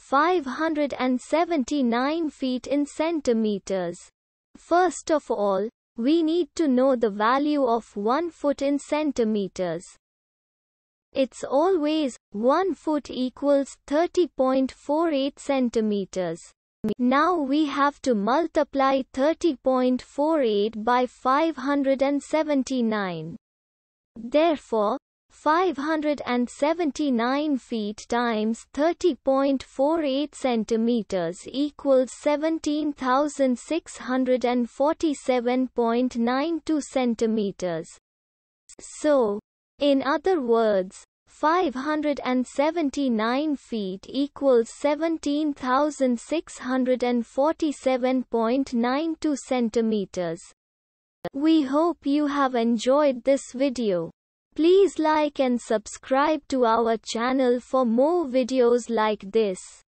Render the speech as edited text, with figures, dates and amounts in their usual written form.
579 feet in centimeters. First of all, we need to know the value of 1 foot in centimeters. It's always 1 foot equals 30.48 centimeters. Now we have to multiply 30.48 by 579. Therefore, 579 feet times 30.48 centimeters equals 17,647.92 centimeters. So, in other words, 579 feet equals 17,647.92 centimeters. We hope you have enjoyed this video. Please like and subscribe to our channel for more videos like this.